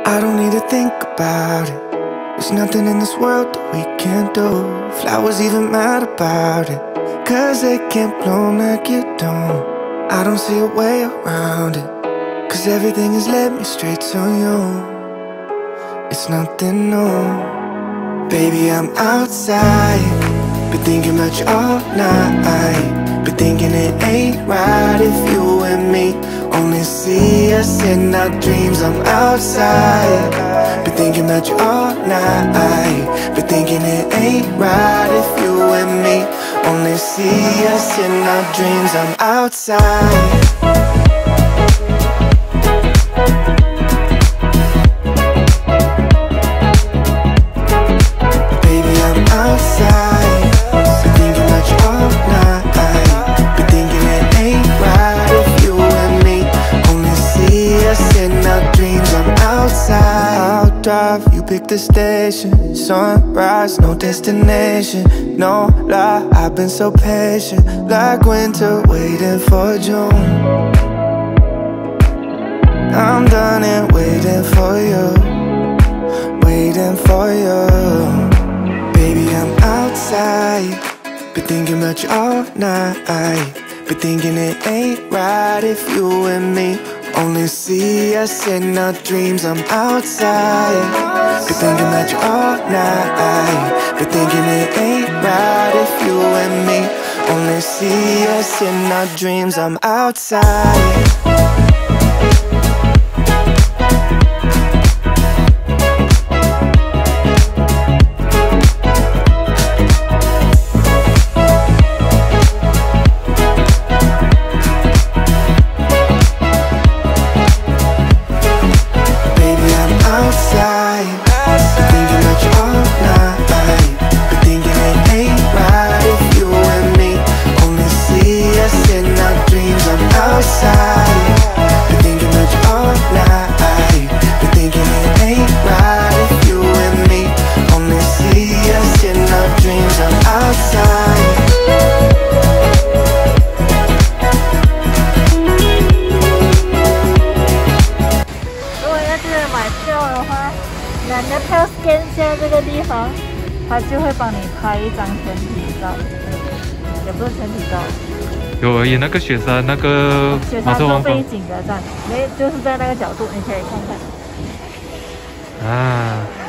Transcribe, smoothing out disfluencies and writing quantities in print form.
I don't need to think about it. There's nothing in this world that we can't do. Flowers even mad about it, 'cause they can't bloom like you don't. I don't see a way around it, 'cause everything has led me straight to you. It's nothing new. Baby, I'm outside, been thinking about you all night. Been thinking it ain't right if you and me only see us in our dreams. I'm outside, been thinking about you all night. Been thinking it ain't right if you and me only see us in our dreams. I'm outside. Drive, you pick the station. Sunrise, no destination. No lie, I've been so patient, like winter waiting for June. I'm done and waiting for you, waiting for you. Baby, I'm outside, been thinking about you all night. Been thinking it ain't right if you and me only see us in our dreams. I'm outside, been thinking about you all night. Been thinking it ain't right if you and me only see us in our dreams. I'm outside. 你要跳 scan 现在这个地方，它就会帮你拍一张全体照，也不是全体照。 有而已，那个雪山那个马车王背景的站，就是在那个角度，你可以看看。 啊。